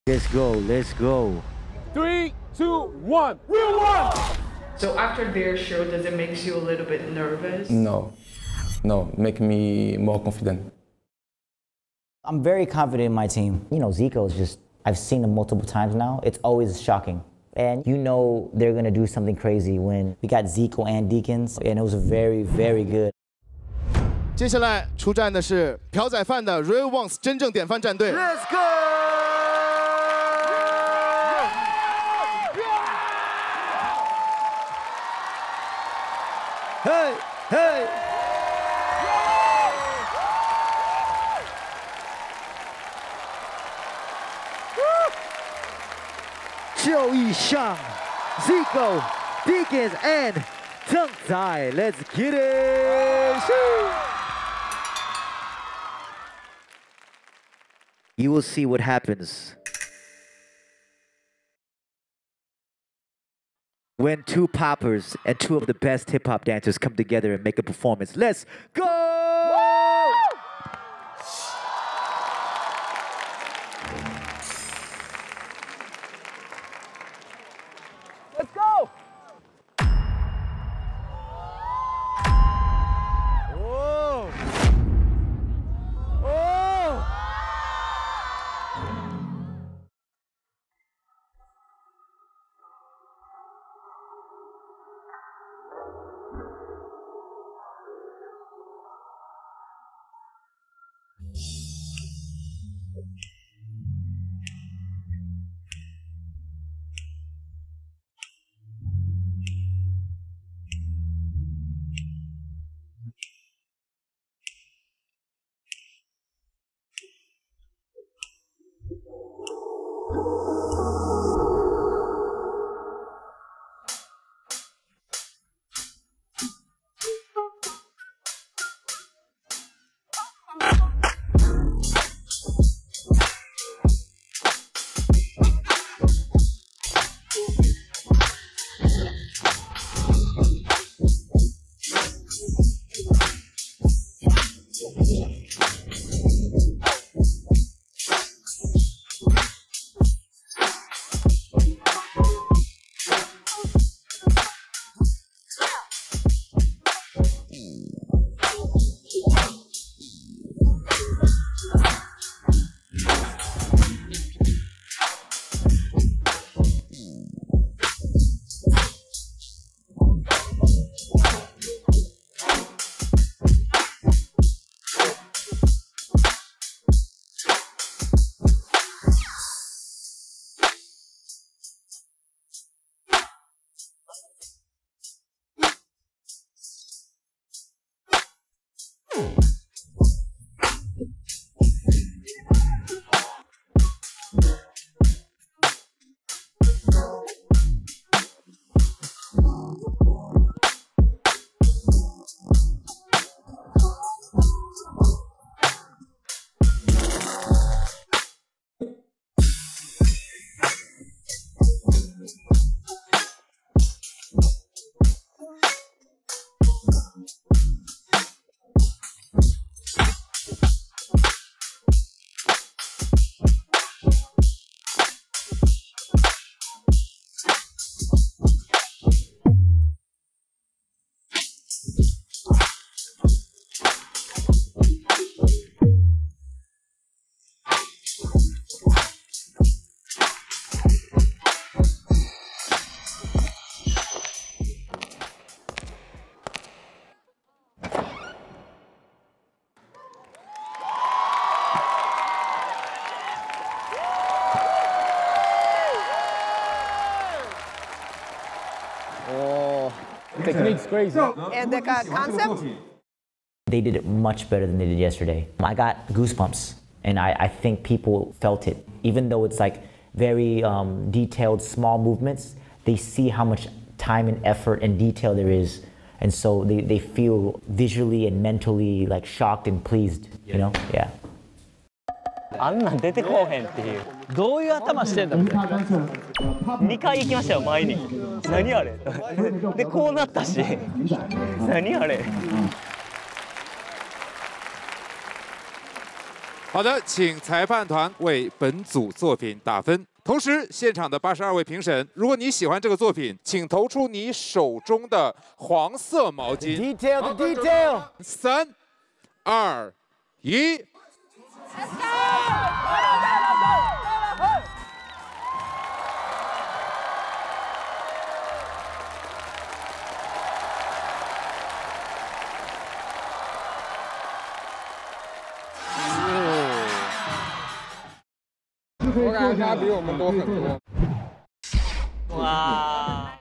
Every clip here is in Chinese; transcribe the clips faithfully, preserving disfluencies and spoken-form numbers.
Let's go, let's go. Three, two, one, real one! So after their show, does it make you a little bit nervous? No, no, make me more confident. I'm very confident in my team. You know, Zico is just, I've seen him multiple times now. It's always shocking. And you know they're gonna do something crazy when we got Zico and Deacons, and it was very, very good. 接下来出战的是朴宰范的 Real Ones 真正典范战队。 Let's go! Hey, hey! 就一上 Zico, Deacons, and Tung Tai. Let's get it! You will see what happens when two poppers and two of the best hip-hop dancers come together and make a performance. Let's go! Let's go! Oh! Oh! Technique's crazy. And the uh, concept? They did it much better than they did yesterday. I got goosebumps, and I, I think people felt it. Even though it's like very um, detailed, small movements, they see how much time and effort and detail there is. And so they, they feel visually and mentally like shocked and pleased, you know? Yeah. あんなん出てこうへんっていう。どういう頭してんだみたいな。にかい行きましたよ前に。何あれ。でこうなったし。何あれ。 好的，请裁判团为本组作品打分。同时，现场的八十二位评审，如果你喜欢这个作品，请投出你手中的黄色毛巾。 Detail the detail。 三、二、一。 我感觉他比我们多很多。 哇！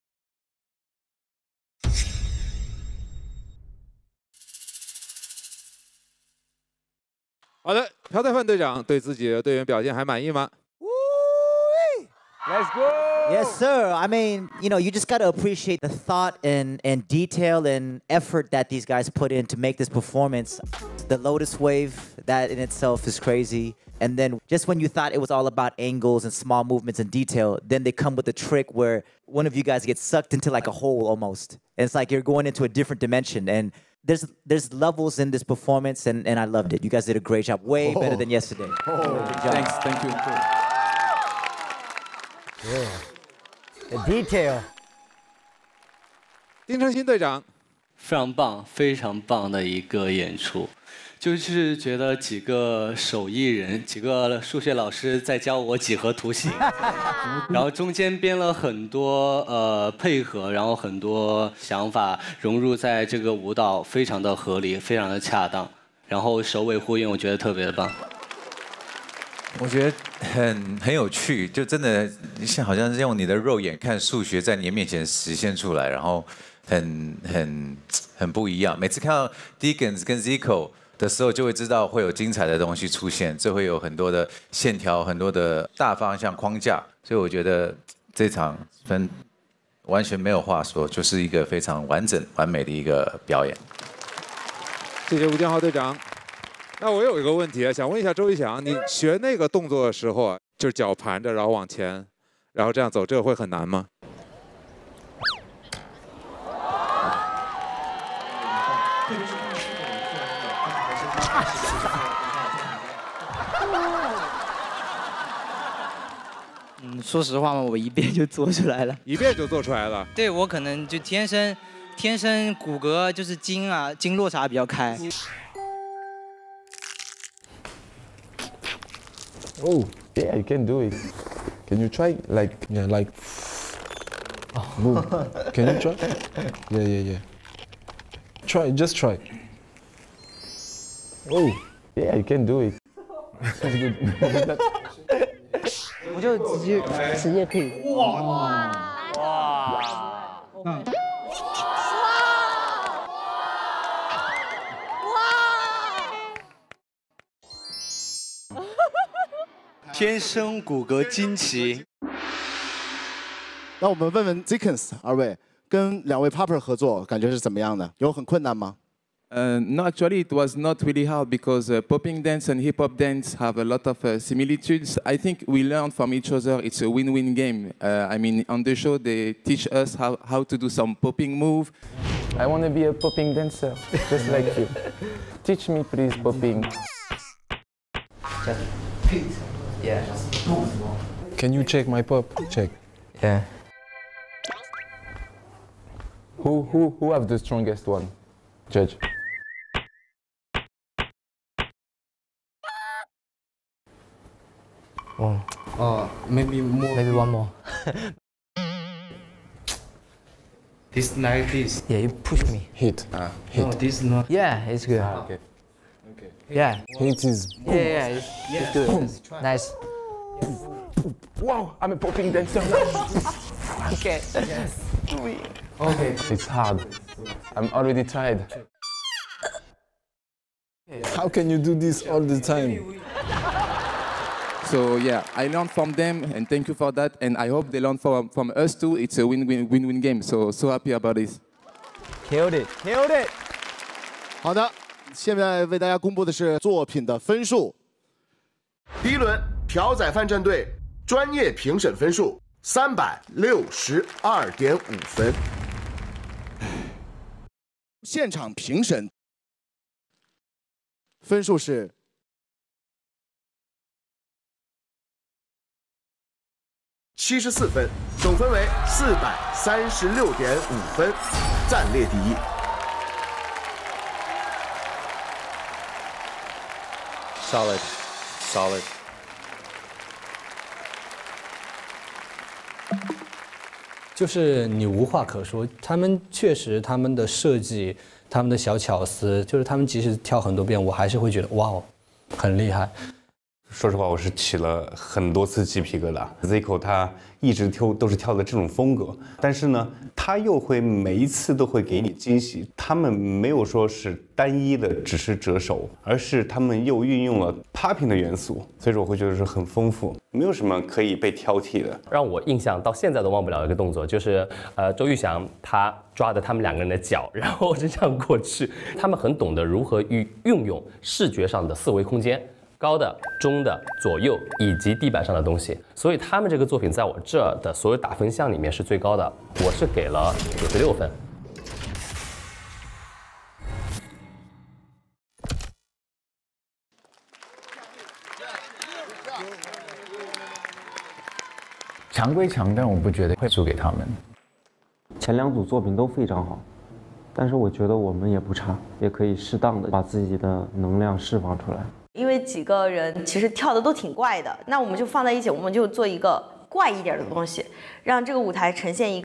好的，朴宰范队长对自己的队员表现还满意吗？ Let's go! Yes, sir. I mean, you know, you just got to appreciate the thought and, and detail and effort that these guys put in to make this performance. The Lotus Wave, that in itself is crazy. And then just when you thought it was all about angles and small movements and detail, then they come with a trick where one of you guys gets sucked into like a hole almost. And it's like you're going into a different dimension. And there's there's levels in this performance, and, and I loved it. You guys did a great job. Way oh. better than yesterday. Oh. Good job. Thanks. Thank you. Yeah. The detail. 丁程鑫队长， 非常棒，非常棒的一个演出，就是觉得几个手艺人，几个数学老师在教我几何图形，然后中间编了很多呃配合，然后很多想法融入在这个舞蹈，非常的合理，非常的恰当，然后首尾呼应，我觉得特别的棒。 我觉得很很有趣，就真的像好像是用你的肉眼看数学在你面前实现出来，然后很很很不一样。每次看到 Deacons 跟 Zico 的时候，就会知道会有精彩的东西出现，这会有很多的线条、很多的大方向框架，所以我觉得这场分完全没有话说，就是一个非常完整、完美的一个表演。 谢谢吴建豪队长。 那我有一个问题啊，想问一下周一翔，你学那个动作的时候啊，就是脚盘着，然后往前，然后这样走，这个会很难吗？ 嗯，说实话嘛，我一遍就做出来了， 一遍就做出来了。 对我可能就天生，天生骨骼就是筋啊，筋落差比较开。 Oh, yeah, you can do it. Can you try? Like, yeah, like. Move. Can you try? Yeah, yeah, yeah. Try, just try. Oh, yeah, you can do it. That's good. 我就直接直接可以。哇哇！ 嗯。 天生骨骼惊奇。 那我们问问 Deacons 二位，跟两位 Popper 合作感觉是怎么样的？有很困难吗？ Uh, no, actually, it was not really hard because uh, popping dance and hip-hop dance have a lot of uh, similitudes. I think we learn from each other. It's a win-win game. Uh, I mean, on the show, they teach us how, how to do some popping move. I want to be a popping dancer, just like you. Teach me, please, popping. Yeah. Can you check my pop? Check. Yeah. Who, who, who have the strongest one? Judge. One. Oh, maybe more. Maybe one more. This like this. Yeah, you push me. Hit. Ah, hit. No, this not. Yeah, it's good. Ah, okay. Okay. Yeah. Hit is. Yeah, yeah, it's, yeah. it's good. Boom. Nice. Wow, I'm a popping dancer now. Okay. Yes. Okay. It's hard. I'm already tired. How can you do this all the time? So yeah, I learned from them, and thank you for that. And I hope they learn from from us too. It's a win-win win-win game. So so happy about this. Killed it, killed it. 好的，现在为大家公布的是作品的分数。 第一轮，朴宰范战队专业评审分数三百六十二点五分。 现场评审分数是七十四分，总分为四百三十六点五分，暂列第一。 Solid, solid. 就是你无话可说，他们确实他们的设计，他们的小巧思，就是他们即使跳很多遍，我还是会觉得哇哦，很厉害。 说实话，我是起了很多次鸡皮疙瘩。Zico 他一直跳都是跳的这种风格，但是呢，他又会每一次都会给你惊喜。他们没有说是单一的只是折手，而是他们又运用了 popping 的元素，所以说我会觉得是很丰富，没有什么可以被挑剔的。 让我印象到现在都忘不了一个动作，就是呃周玉祥他抓着他们两个人的脚，然后就这样过去。他们很懂得如何运运用视觉上的四维空间。高的、中的、左右以及地板上的东西，所以他们这个作品在我这儿的所有打分项里面是最高的，我是给了九十六分。 强归强，但我不觉得会输给他们。 前两组作品都非常好，但是我觉得我们也不差，也可以适当的把自己的能量释放出来。 因为几个人其实跳的都挺怪的，那我们就放在一起，我们就做一个怪一点的东西，让这个舞台呈现一个